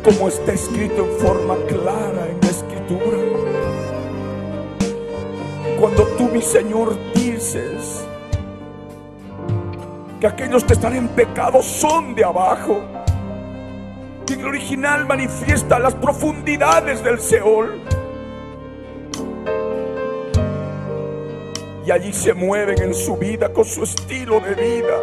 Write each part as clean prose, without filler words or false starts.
como está escrito en forma clara en la Escritura. Cuando tú, mi Señor, dices que aquellos que están en pecado son de abajo, y en el original manifiesta las profundidades del Seol, y allí se mueven en su vida con su estilo de vida,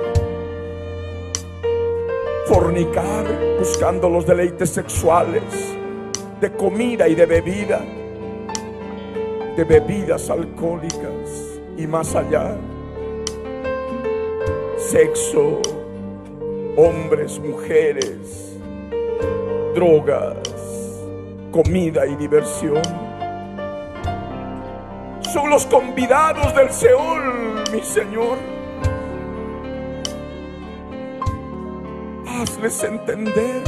fornicar, buscando los deleites sexuales, de comida y de bebida, de bebidas alcohólicas y más allá, sexo, hombres, mujeres, drogas, comida y diversión. Son los convidados del Seol, mi Señor. Hazles entender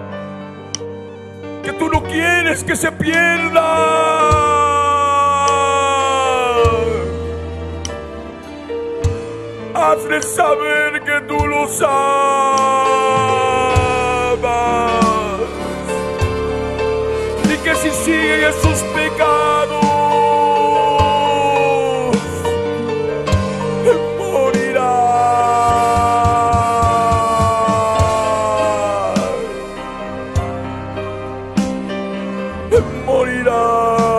que tú no quieres que se pierda. Hazles saber que tú los amas y que si siguen esos pecados morirán.